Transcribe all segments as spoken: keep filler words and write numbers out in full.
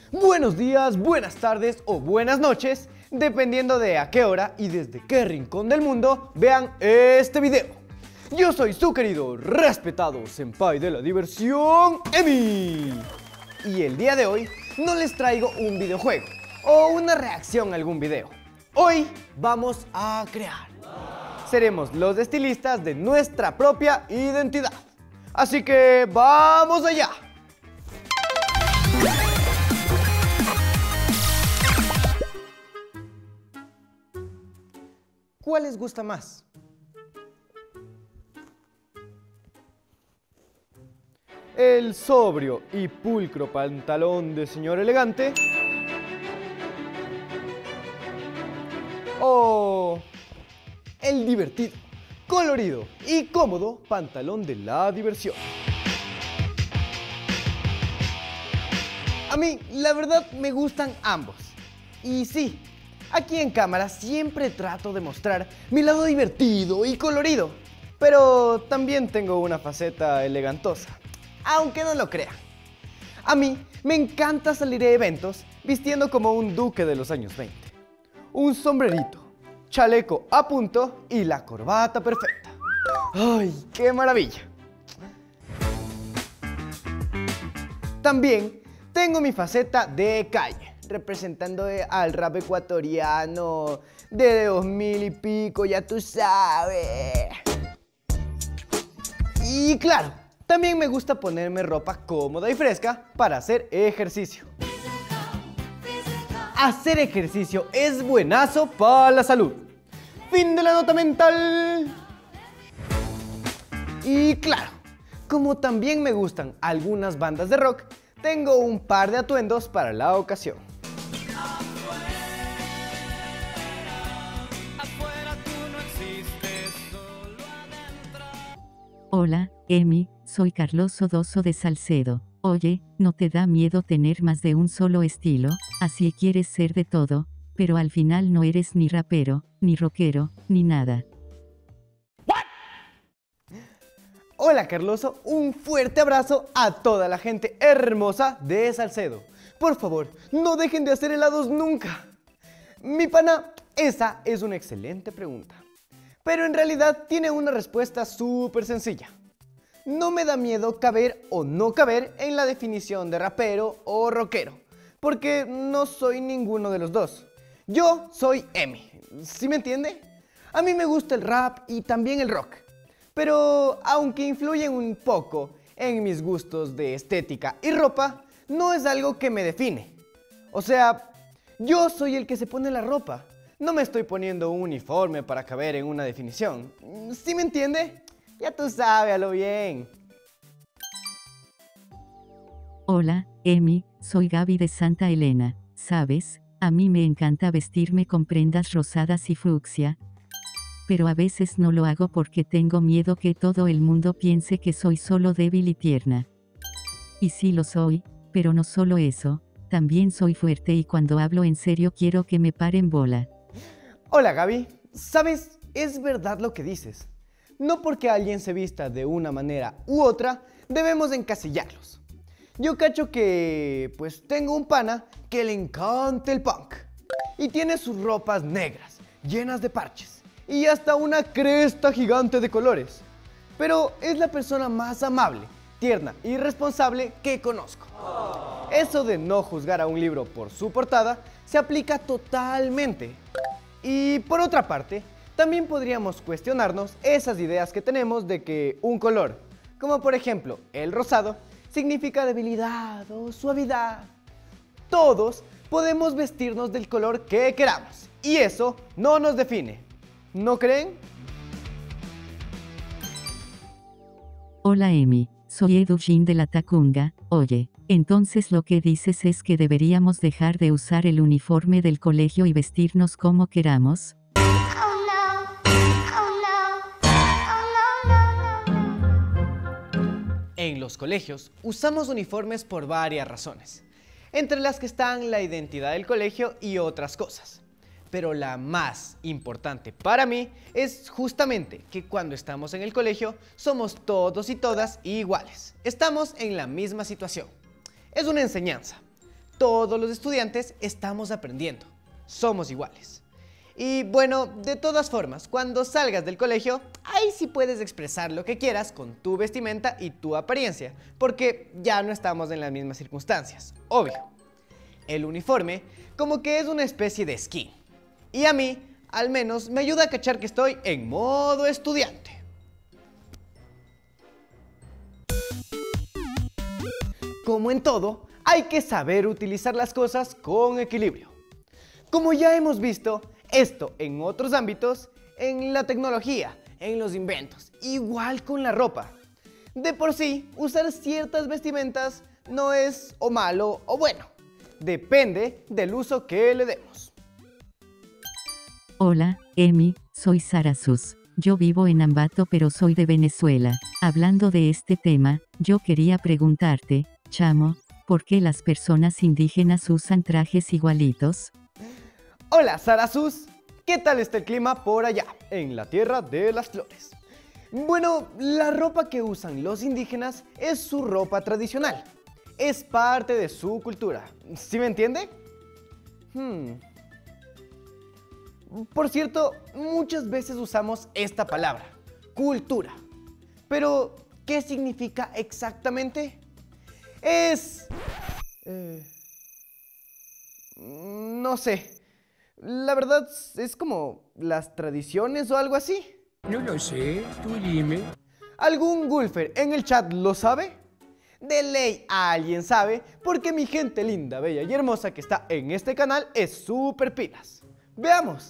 buenos días, buenas tardes o buenas noches, dependiendo de a qué hora y desde qué rincón del mundo vean este video. Yo soy su querido, respetado senpai de la diversión, Emi. Y el día de hoy no les traigo un videojuego o una reacción a algún video. Hoy vamos a crear. Seremos los estilistas de nuestra propia identidad. Así que ¡vamos allá! ¿Cuál les gusta más? ¿El sobrio y pulcro pantalón de señor elegante? ¿O el divertido, colorido y cómodo pantalón de la diversión? A mí, la verdad, me gustan ambos. Y sí, aquí en cámara siempre trato de mostrar mi lado divertido y colorido, pero también tengo una faceta elegantosa, aunque no lo crean. A mí me encanta salir a eventos vistiendo como un duque de los años veinte. Un sombrerito, chaleco a punto y la corbata perfecta. ¡Ay, qué maravilla! También tengo mi faceta de calle, representando al rap ecuatoriano de dos mil y pico, ya tú sabes. Y claro, también me gusta ponerme ropa cómoda y fresca para hacer ejercicio. Hacer ejercicio es buenazo para la salud. Fin de la nota mental. Y claro, como también me gustan algunas bandas de rock, tengo un par de atuendos para la ocasión. Hola, Emi, soy Carlos Sodoso de Salcedo. Oye, ¿no te da miedo tener más de un solo estilo? Así quieres ser de todo, pero al final no eres ni rapero, ni rockero, ni nada. Hola Carloso, un fuerte abrazo a toda la gente hermosa de Salcedo. Por favor, no dejen de hacer helados nunca. Mi pana, esa es una excelente pregunta, pero en realidad tiene una respuesta súper sencilla. No me da miedo caber o no caber en la definición de rapero o rockero, porque no soy ninguno de los dos. Yo soy Emi, ¿sí me entiende? A mí me gusta el rap y también el rock, pero aunque influyen un poco en mis gustos de estética y ropa, no es algo que me define. O sea, yo soy el que se pone la ropa, no me estoy poniendo un uniforme para caber en una definición. ¿Sí me entiende? Ya tú sabes, a lo bien. Hola, Emi, soy Gaby de Santa Elena. ¿Sabes? A mí me encanta vestirme con prendas rosadas y fucsia, pero a veces no lo hago porque tengo miedo que todo el mundo piense que soy solo débil y tierna. Y sí lo soy, pero no solo eso, también soy fuerte y cuando hablo en serio quiero que me paren bola. Hola Gaby, ¿sabes? Es verdad lo que dices. No porque alguien se vista de una manera u otra, debemos encasillarlos. Yo cacho que, pues tengo un pana que le encanta el punk y tiene sus ropas negras, llenas de parches y hasta una cresta gigante de colores. Pero es la persona más amable, tierna y responsable que conozco. Eso de no juzgar a un libro por su portada se aplica totalmente. Y por otra parte, también podríamos cuestionarnos esas ideas que tenemos de que un color, como por ejemplo el rosado, significa debilidad o suavidad. Todos podemos vestirnos del color que queramos y eso no nos define. ¿No creen? Hola Emi, soy Edugin de la Tacunga. Oye, entonces lo que dices es que deberíamos dejar de usar el uniforme del colegio y vestirnos como queramos. En los colegios usamos uniformes por varias razones, entre las que están la identidad del colegio y otras cosas. Pero la más importante para mí es justamente que cuando estamos en el colegio somos todos y todas iguales. Estamos en la misma situación. Es una enseñanza. todos los estudiantes estamos aprendiendo. Somos iguales. Y bueno, de todas formas, cuando salgas del colegio, ahí sí puedes expresar lo que quieras con tu vestimenta y tu apariencia, porque ya no estamos en las mismas circunstancias, obvio. El uniforme como que es una especie de skin. Y a mí, al menos, me ayuda a cachar que estoy en modo estudiante. Como en todo, hay que saber utilizar las cosas con equilibrio. Como ya hemos visto, esto en otros ámbitos, en la tecnología, en los inventos, igual con la ropa. De por sí, usar ciertas vestimentas no es o malo o bueno. Depende del uso que le demos. Hola, Emi, soy Sara Sus. Yo vivo en Ambato pero soy de Venezuela. Hablando de este tema, yo quería preguntarte, chamo, ¿por qué las personas indígenas usan trajes igualitos? Hola, Sara Sus. ¿Qué tal está el clima por allá, en la tierra de las flores? Bueno, la ropa que usan los indígenas es su ropa tradicional. Es parte de su cultura. ¿Sí me entiende? Hmm. Por cierto, muchas veces usamos esta palabra, cultura. Pero, ¿qué significa exactamente? Es... Eh, no sé. La verdad es como las tradiciones o algo así. No lo sé, tú dime. ¿Algún Gulfer en el chat lo sabe? De ley alguien sabe, porque mi gente linda, bella y hermosa que está en este canal es súper pilas. Veamos.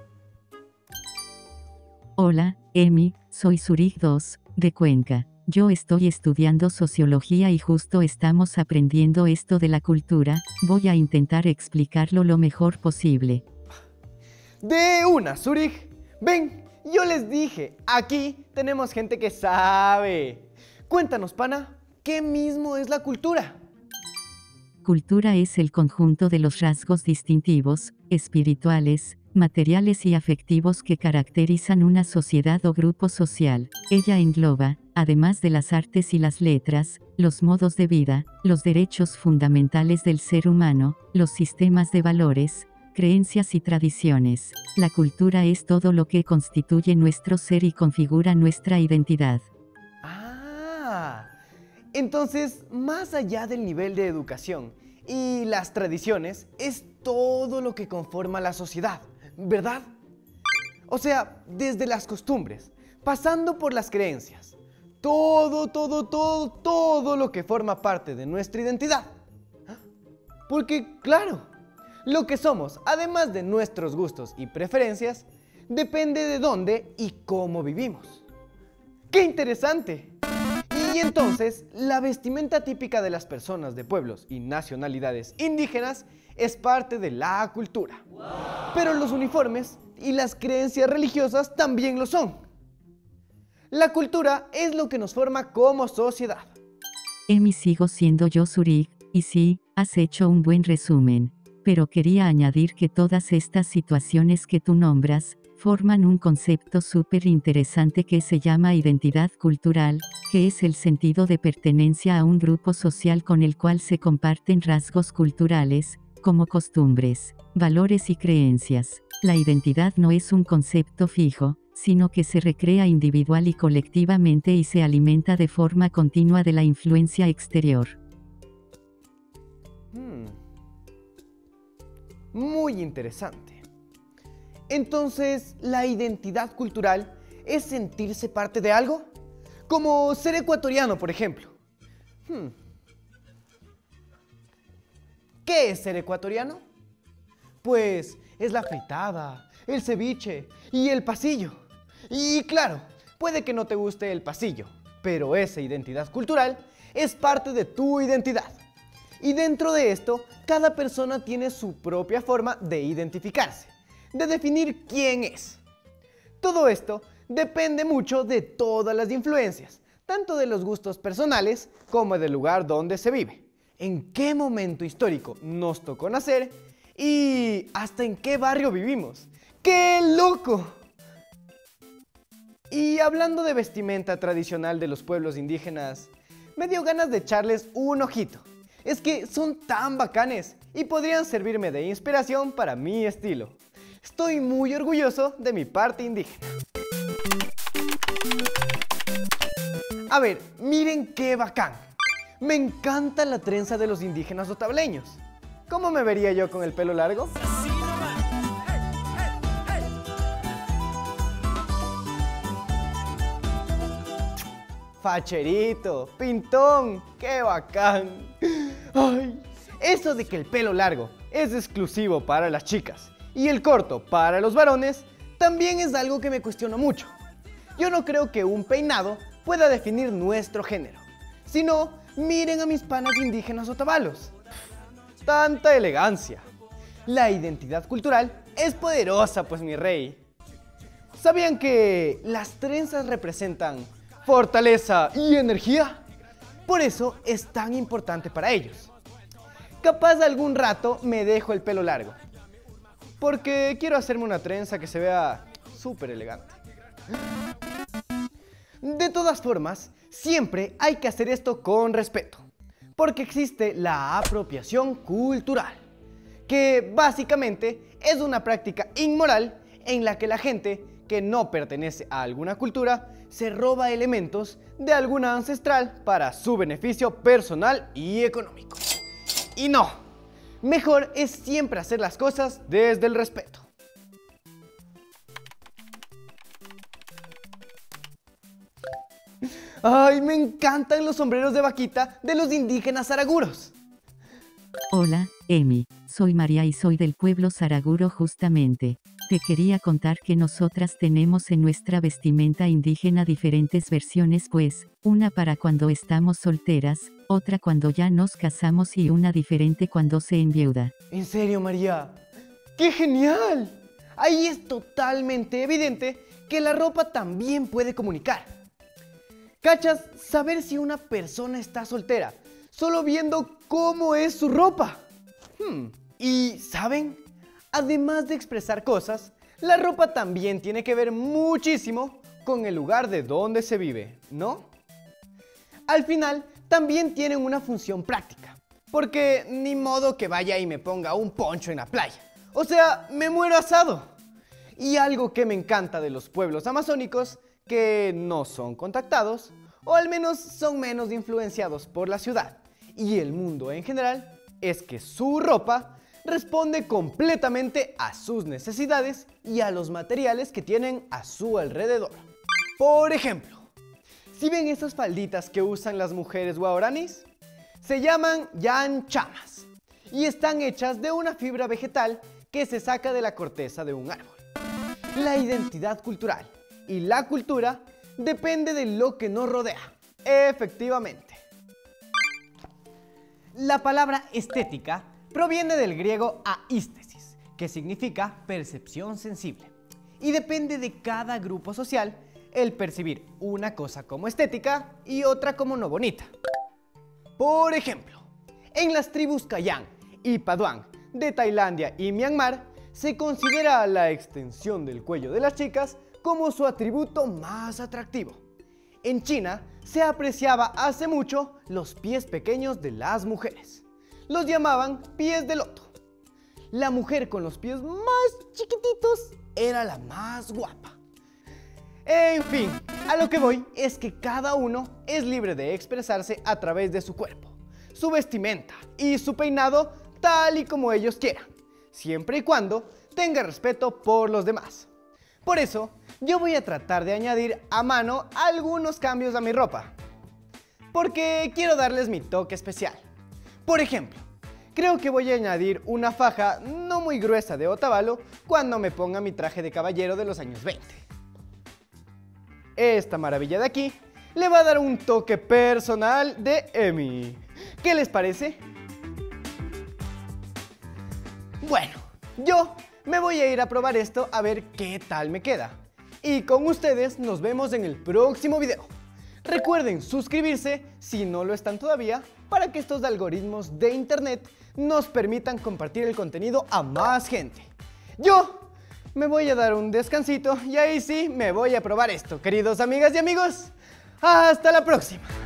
Hola, Emi, soy Zurich dos, de Cuenca. Yo estoy estudiando sociología y justo estamos aprendiendo esto de la cultura. Voy a intentar explicarlo lo mejor posible. De una, Zurich. Ven, yo les dije, aquí tenemos gente que sabe. Cuéntanos, pana, ¿qué mismo es la cultura? Cultura es el conjunto de los rasgos distintivos, espirituales, materiales y afectivos que caracterizan una sociedad o grupo social. Ella engloba, además de las artes y las letras, los modos de vida, los derechos fundamentales del ser humano, los sistemas de valores, creencias y tradiciones. La cultura es todo lo que constituye nuestro ser y configura nuestra identidad. Ah, entonces, más allá del nivel de educación y las tradiciones, es todo lo que conforma la sociedad, ¿verdad? O sea, desde las costumbres, pasando por las creencias, todo, todo, todo, todo lo que forma parte de nuestra identidad. Porque, claro, lo que somos, además de nuestros gustos y preferencias, depende de dónde y cómo vivimos. ¡Qué interesante! Y entonces, la vestimenta típica de las personas de pueblos y nacionalidades indígenas es parte de la cultura. Pero los uniformes y las creencias religiosas también lo son. La cultura es lo que nos forma como sociedad. Emi, sigo siendo yo, Zurich, y sí, has hecho un buen resumen. Pero quería añadir que todas estas situaciones que tú nombras, forman un concepto súper interesante que se llama identidad cultural, que es el sentido de pertenencia a un grupo social con el cual se comparten rasgos culturales, como costumbres, valores y creencias. La identidad no es un concepto fijo, sino que se recrea individual y colectivamente y se alimenta de forma continua de la influencia exterior. Hmm. Muy interesante. Entonces, ¿la identidad cultural es sentirse parte de algo? Como ser ecuatoriano, por ejemplo. Hmm. ¿Qué es ser ecuatoriano? Pues es la fritada, el ceviche y el pasillo. Y claro, puede que no te guste el pasillo, pero esa identidad cultural es parte de tu identidad. Y dentro de esto, cada persona tiene su propia forma de identificarse, de definir quién es. Todo esto depende mucho de todas las influencias, tanto de los gustos personales como del lugar donde se vive, en qué momento histórico nos tocó nacer y hasta en qué barrio vivimos. ¡Qué loco! Y hablando de vestimenta tradicional de los pueblos indígenas, me dio ganas de echarles un ojito. es que son tan bacanes y podrían servirme de inspiración para mi estilo. Estoy muy orgulloso de mi parte indígena. A ver, miren qué bacán. Me encanta la trenza de los indígenas otableños. ¿Cómo me vería yo con el pelo largo? Facherito, pintón, qué bacán. Ay, eso de que el pelo largo es exclusivo para las chicas y el corto para los varones también es algo que me cuestiono mucho. Yo no creo que un peinado pueda definir nuestro género. Si no, miren a mis panas indígenas otavalos. Tanta elegancia. La identidad cultural es poderosa, pues mi rey. ¿Sabían que las trenzas representan fortaleza y energía? Por eso es tan importante para ellos. Capaz algún rato me dejo el pelo largo, porque quiero hacerme una trenza que se vea súper elegante. De todas formas, siempre hay que hacer esto con respeto, porque existe la apropiación cultural, que básicamente es una práctica inmoral en la que la gente que no pertenece a alguna cultura se roba elementos de alguna ancestral para su beneficio personal y económico. Y no, mejor es siempre hacer las cosas desde el respeto. ¡Ay, me encantan los sombreros de vaquita de los indígenas zaraguros! Hola, Emi, soy María y soy del pueblo zaraguro justamente. Te quería contar que nosotras tenemos en nuestra vestimenta indígena diferentes versiones, pues, una para cuando estamos solteras, otra cuando ya nos casamos y una diferente cuando se enviuda. ¿En serio, María? ¡Qué genial! Ahí es totalmente evidente que la ropa también puede comunicar. ¿Cachas? Saber si una persona está soltera solo viendo cómo es su ropa. Hmm. Y, ¿saben? Además de expresar cosas, la ropa también tiene que ver muchísimo con el lugar de donde se vive, ¿no? Al final, también tienen una función práctica, porque ni modo que vaya y me ponga un poncho en la playa. O sea, me muero asado. Y algo que me encanta de los pueblos amazónicos, que no son contactados, o al menos son menos influenciados por la ciudad y el mundo en general, es que su ropa responde completamente a sus necesidades y a los materiales que tienen a su alrededor. Por ejemplo, si ven esas falditas que usan las mujeres guaraníes, se llaman yanchamas y están hechas de una fibra vegetal que se saca de la corteza de un árbol. La identidad cultural y la cultura depende de lo que nos rodea, efectivamente. La palabra estética proviene del griego aístesis, que significa percepción sensible, y depende de cada grupo social el percibir una cosa como estética y otra como no bonita. Por ejemplo, en las tribus Kayan y Paduan de Tailandia y Myanmar se considera la extensión del cuello de las chicas como su atributo más atractivo. En China se apreciaba hace mucho los pies pequeños de las mujeres. Los llamaban pies de loto. La mujer con los pies más chiquititos era la más guapa. En fin, a lo que voy es que cada uno es libre de expresarse a través de su cuerpo, su vestimenta y su peinado tal y como ellos quieran, siempre y cuando tenga respeto por los demás. Por eso, yo voy a tratar de añadir a mano algunos cambios a mi ropa, porque quiero darles mi toque especial. Por ejemplo, creo que voy a añadir una faja no muy gruesa de otavalo cuando me ponga mi traje de caballero de los años veinte. Esta maravilla de aquí le va a dar un toque personal de Emi. ¿Qué les parece? Bueno, yo me voy a ir a probar esto a ver qué tal me queda. Y con ustedes nos vemos en el próximo video. Recuerden suscribirse si no lo están todavía para que estos algoritmos de internet nos permitan compartir el contenido a más gente. Yo me voy a dar un descansito y ahí sí me voy a probar esto, queridos amigas y amigos. ¡Hasta la próxima!